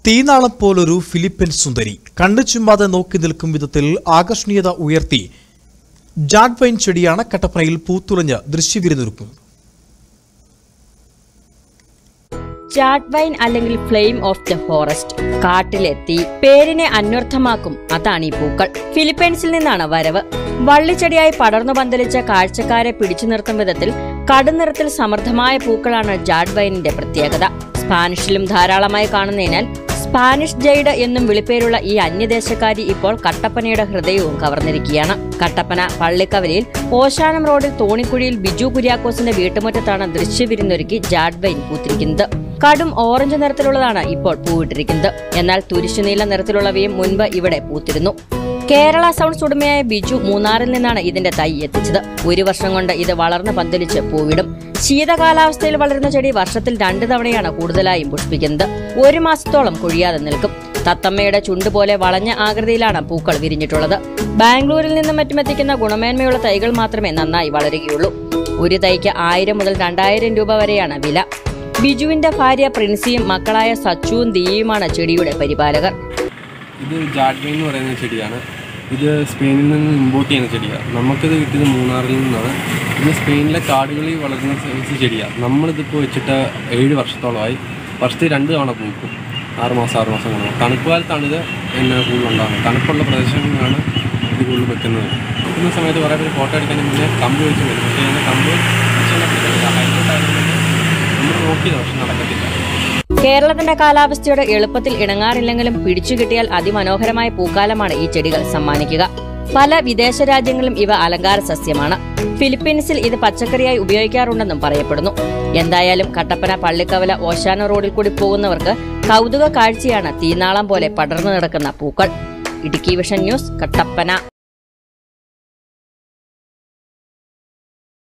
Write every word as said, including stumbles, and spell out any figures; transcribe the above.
തീനാളം പോലൊരു ഫിലിപ്പൻ സുന്ദരി കണ്ണു ചുമ്മാതെ നോക്കി നിൽക്കും വിധത്തിൽ ആകർഷണീയത ഉയർത്തി ജാഡ് വൈൻ ചെടിയാണ് കട്ടപ്പനയിൽ പൂത്തുലഞ്ഞ് ദൃശ്യവിരുന്നൊരുക്കുന്നത്. ജാഡ് വൈൻ അല്ലെങ്കിൽ ഫ്ലെയിം ഓഫ് ദ ഫോറസ്റ്റ്, കാട്ടിലെത്തി പേരിനെ അന്വർത്ഥമാക്കും. അതാണ് ഈ പൂക്കൾ. ഫിലിപ്പൈൻസിൽ നിന്നാണ് വരവ്. വള്ളിച്ചെടിയായി പടർന്നു പന്തലിച്ച കാഴ്ചക്കാരെ പിടിച്ചു നിർത്തും വിധത്തിൽ കടുനിറത്തിൽ സമൃദ്ധമായ പൂക്കളാണ് ജാഡ് വൈനിന്റെ പ്രത്യേകത. സ്പാനിഷിലും ധാരാളമായി കാണുന്നതിനാൽ സ്പാനിഷ് ജൈഡ് എന്നും വിളിപ്പേരുള്ള ഈ അന്യദേശക്കാരി ഇപ്പോൾ കട്ടപ്പനയുടെ ഹൃദയവും കവർന്നിരിക്കുകയാണ്. കട്ടപ്പന പള്ളിക്കവലയിൽ ഓശാനം റോഡിൽ തോണിക്കുഴിയിൽ ബിജു കുര്യാക്കോസിന്റെ വീട്ടുമുറ്റത്താണ് ദൃശ്യവിരുന്നൊരുക്കി ജാഡ് വൈൻ പൂത്തിരിക്കുന്നത്. കടും ഓറഞ്ച് നിറത്തിലുള്ളതാണ് ഇപ്പോൾ പൂവിട്ടിരിക്കുന്നത്. എന്നാൽ തുരിശുനീല നിറത്തിലുള്ളവയും മുൻപ് ഇവിടെ പൂത്തിരുന്നു. കേരള സൗണ്ട്സ് ഉടമയായ ബിജു മൂന്നാറിൽ നിന്നാണ് ഇതിന്റെ തൈ എത്തിച്ചത്. ഒരു വർഷം കൊണ്ട് ഇത് വളർന്ന് പന്തലിച്ച് പൂവിടും. ശീതകാലാവസ്ഥയിൽ വളരുന്ന ചെടി വർഷത്തിൽ രണ്ടു തവണയാണ് കൂടുതലായും പുഷ്പിക്കുന്നത്. ഒരു മാസത്തോളം കൊഴിയാതെ നിൽക്കും. തത്തമ്മയുടെ ചുണ്ടുപോലെ വളഞ്ഞ ആകൃതിയിലാണ് പൂക്കൾ വിരിഞ്ഞിട്ടുള്ളത്. ബാംഗ്ലൂരിൽ നിന്നും മറ്റും എത്തിക്കുന്ന ഗുണമേന്മയുള്ള തൈകൾ മാത്രമേ നന്നായി വളരുകയുള്ളൂ. ഒരു തൈക്ക് ആയിരം മുതൽ രണ്ടായിരം രൂപ വരെയാണ് വില. ബിജുവിന്റെ ഭാര്യ പ്രിൻസിയും മക്കളായ സച്ചുവും ദിയയുമാണ് ചെടിയുടെ പരിപാലകർ. ഇത് ജാഡ് വൈൻ എന്ന് പറയുന്ന ചെടിയാണ്. ഇത് സ്പെയിനിൽ നിന്ന് ഇമ്പോർട്ട് ചെയ്യുന്ന ചെടിയാണ്. നമുക്കിത് കിട്ടിയത് മൂന്നാറിൽ നിന്നാണ്. ഇത് സ്പെയിനിലെ കാടുകളിൽ വളരുന്ന സൈസ് ചെടിയാണ്. നമ്മളിതിപ്പോൾ വെച്ചിട്ട് ഏഴ് വർഷത്തോളമായി. വർഷത്തിൽ രണ്ട് തവണ പൂക്കും. ആറുമാസം ആറുമാസം കാണും. തണുപ്പ് കാലത്താണ് ഇത് എന്നെ കൂടുതലുണ്ടാകുന്നത്. തണുപ്പുള്ള പ്രദേശങ്ങളിലാണ് ഇത് കൂടുതൽ വെക്കുന്നത്. വെക്കുന്ന സമയത്ത് കുറേ പേര് ഫോട്ടോ എടുക്കുന്നതിന് മുന്നേ കമ്പ് വെച്ച് വരും. പക്ഷേ അതിൻ്റെ കമ്പ് ഹൈലോട്ടായതുകൊണ്ട് നമ്മൾ നോക്കിയത് പക്ഷെ നടക്കത്തില്ല. കേരളത്തിന്റെ കാലാവസ്ഥയോട് എളുപ്പത്തിൽ ഇണങ്ങാറില്ലെങ്കിലും പിടിച്ചു കിട്ടിയാൽ അതിമനോഹരമായ പൂക്കാലമാണ് ഈ ചെടികൾ സമ്മാനിക്കുക. പല വിദേശ രാജ്യങ്ങളിലും ഇവ അലങ്കാര സസ്യമാണ്. ഫിലിപ്പീൻസിൽ ഇത് പച്ചക്കറിയായി ഉപയോഗിക്കാറുണ്ടെന്നും പറയപ്പെടുന്നു. എന്തായാലും കട്ടപ്പന പള്ളിക്കവല ഓശാന റോഡിൽ കൂടി പോകുന്നവർക്ക് കൗതുക കാഴ്ചയാണ് തീനാളം പോലെ പടർന്നു കിടക്കുന്ന പൂക്കൾ. Idukki vision news, Kattappana.